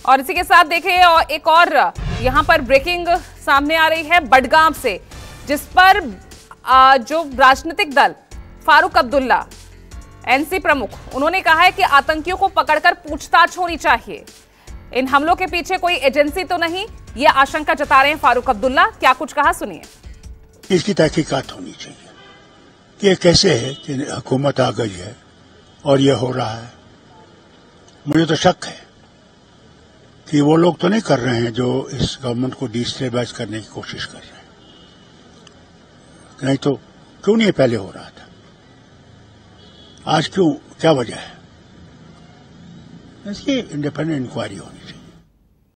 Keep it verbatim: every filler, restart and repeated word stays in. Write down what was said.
और इसी के साथ देखिए और एक और यहां पर ब्रेकिंग सामने आ रही है बडगाम से, जिस पर जो राजनीतिक दल फारूक अब्दुल्ला एनसी प्रमुख, उन्होंने कहा है कि आतंकियों को पकड़कर पूछताछ होनी चाहिए। इन हमलों के पीछे कोई एजेंसी तो नहीं, ये आशंका जता रहे हैं फारूक अब्दुल्ला। क्या कुछ कहा, सुनिए। इसकी तहकीकात होनी चाहिए कि ये कैसे है कि हुकूमत आ गई है और ये हो रहा है। मुझे तो शक है कि वो लोग तो नहीं कर रहे हैं जो इस गवर्नमेंट को डिस्टेबलाइज करने की कोशिश कर रहे हैं। नहीं तो क्यों नहीं पहले हो रहा था, आज क्यों, क्या वजह है? इसकी इंडिपेंडेंट इंक्वायरी होनी चाहिए।